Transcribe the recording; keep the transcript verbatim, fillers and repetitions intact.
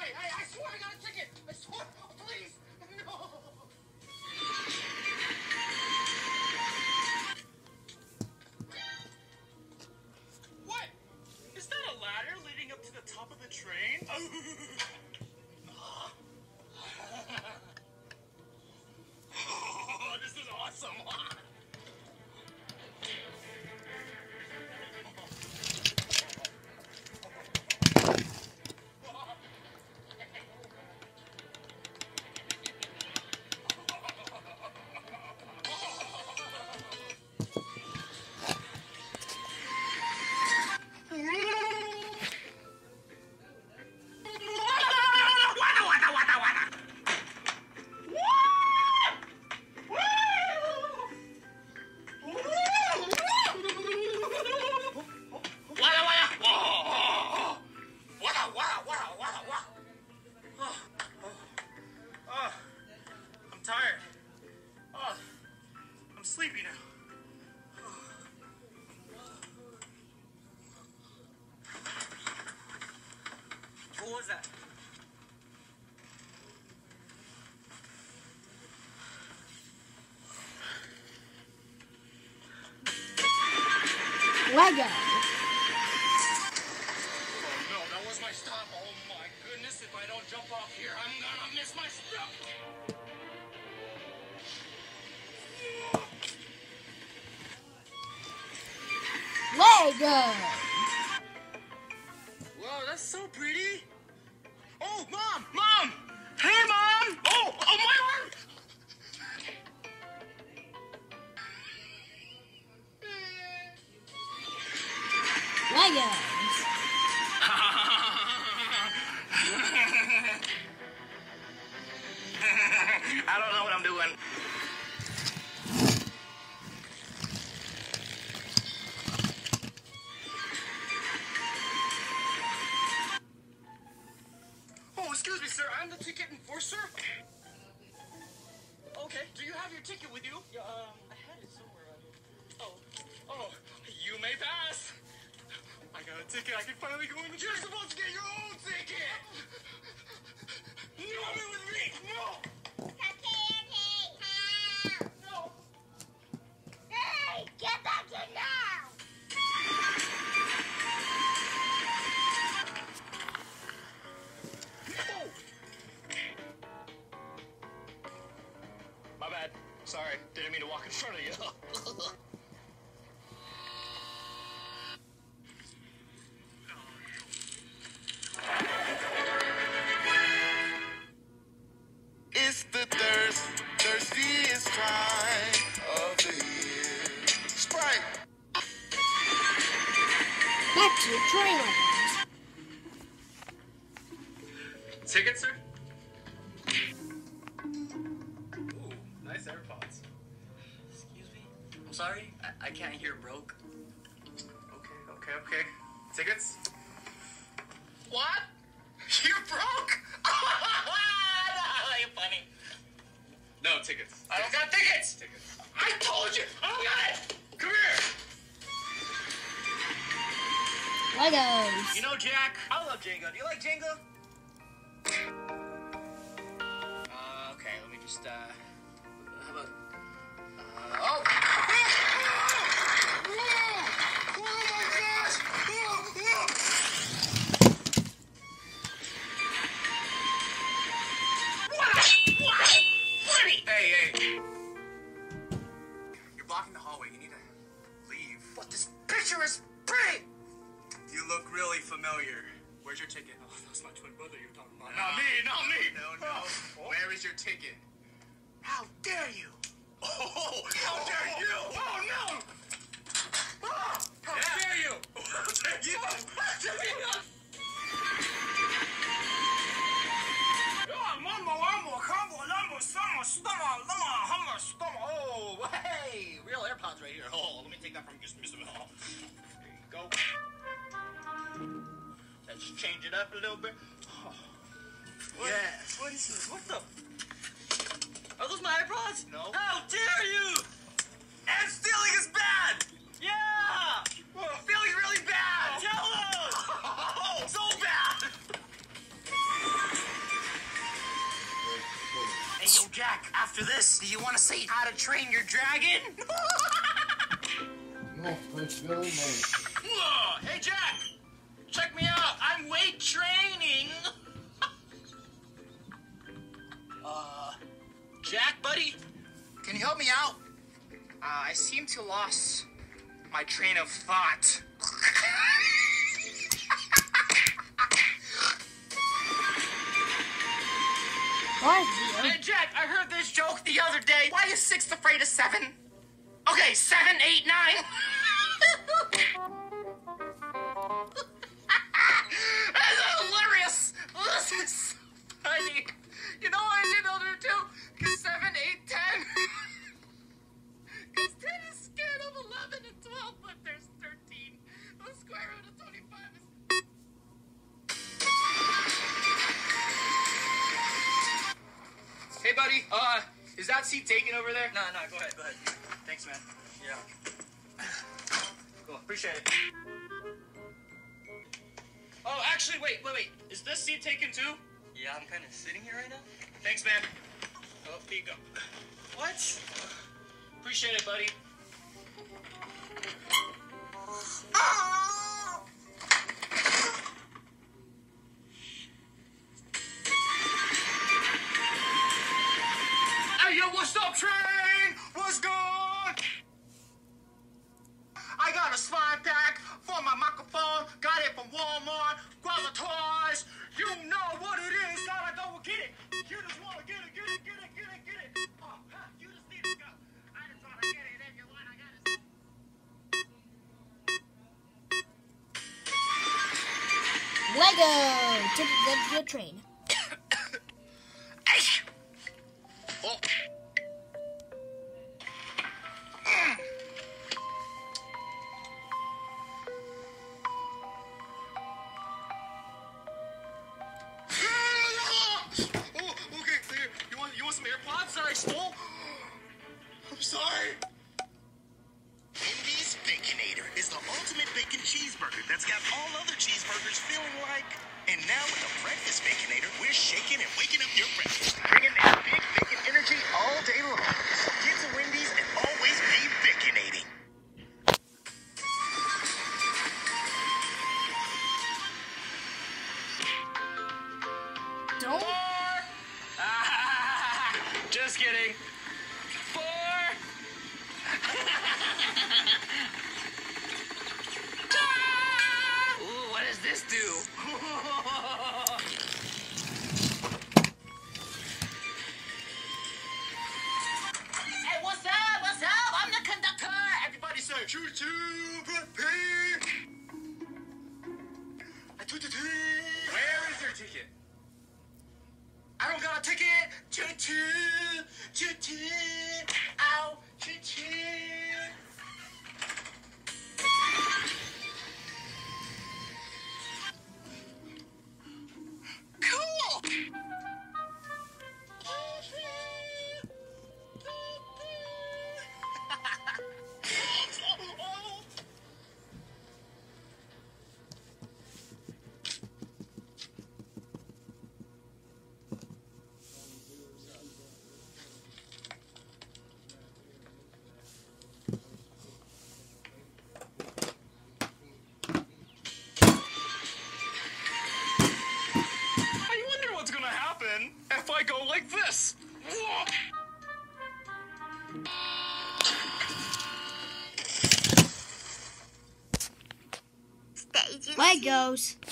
Hey, hey, I swear I got a ticket! I swear! Oh, please! No! What? Is that a ladder leading up to the top of the train? Oh, this is awesome! Sleepy now. What was that? Lego. Oh no, that was my stop. Oh my goodness, if I don't jump off here, I'm gonna miss my stop. Lego. Whoa, that's so pretty. Oh, Mom! Mom! Hey, Mom! Oh, oh, my arm! Legos. I don't know what I'm doing. Excuse me, sir. I'm the ticket enforcer. Okay. Do you have your ticket with you? Yeah, um, I had it somewhere. Oh. Oh, you may pass. I got a ticket. I can finally go in. You're supposed to get your own ticket. Come in with me. No. No. Hey, get back in now. My bad. Sorry. Didn't mean to walk in front of you. It's the thirst, thirstiest time of the year. Sprite. Back to your train, Legos. Ticket, sir? Ooh, nice AirPods. Excuse me? I'm sorry, I, I can't hear broke. Okay, okay, okay. Tickets? What? You're broke? You're funny. No, tickets. I don't got tickets! Tickets. I told you! I don't got it! Come here! Legos. You know, Jack, I love Jenga. Do you like Jenga? Uh, okay, let me just, uh, how about, uh, oh! Hey, hey. You're blocking the hallway. You need to leave. But this picture is pretty! You look really familiar. Where's your ticket? Oh, that's my twin brother you're talking about. Not me, not me! No, no. Oh. Where is your ticket? How dare you? Oh, how dare you? Oh, no! Ah, how yeah. dare you? How dare you? How dare you? Oh, hey, real AirPods right here. Oh, let me take that from you, Mister Hall. There you go. Let's change it up a little bit. Oh. What, yes. What is this? What the? Are those my AirPods? No. How dare you? And stealing is bad! Yeah! Stealing really bad! Tell them! Oh, so bad! Jack, after this, do you want to say how to train your dragon? No, it's very nice. Whoa, hey Jack, check me out. I'm weight training. uh, Jack, buddy, Can you help me out? Uh, I seem to lost my train of thought. What? Hey Jack, I heard this joke the other day. Why is six afraid of seven? Okay, seven, eight, nine. That's hilarious. This is so funny. You know why I did older too? Because seven, eight, ten. Because ten is scared of eleven and twelve, but there's thirteen. The square root of twenty-five is... Hey, buddy. Uh, is that seat taken over there? no, no, go ahead, go ahead. Thanks, man. Yeah. Cool, appreciate it. Oh, actually, wait, wait, wait. Is this seat taken too? Yeah, I'm kind of sitting here right now. Thanks, man. Oh, here you go. What? Appreciate it, buddy. Hey, yo, what's up, train? What's good? I got a slime pack for my microphone. Got it from Walmart. Guava toys. You know what it is. Gotta go get it. You just wanna get it, get it, get it, get it, get it. Oh, huh, you just need to go. I just wanna get it. If you want, I got it. Lego! Take the, the train. Oh. Oh, okay, here. You want, you want some AirPods that I stole? I'm sorry. Wendy's Baconator is the ultimate bacon cheeseburger that's got all other cheeseburgers feeling like. And now with the breakfast Baconator, we're shaking and waking up your breakfast, bringing that big bacon energy all day long. So get to Wendy's and always be baconating. Don't. Just kidding. Four. Ooh, what does this do? Hey, what's up? What's up? I'm the conductor. Everybody say choo choo, pee. I toot toot. Where is your ticket? I don't got a ticket. Choo choo, choo choo. Ow, choo choo. Cool. I wonder what's gonna happen if I go like this. Legos.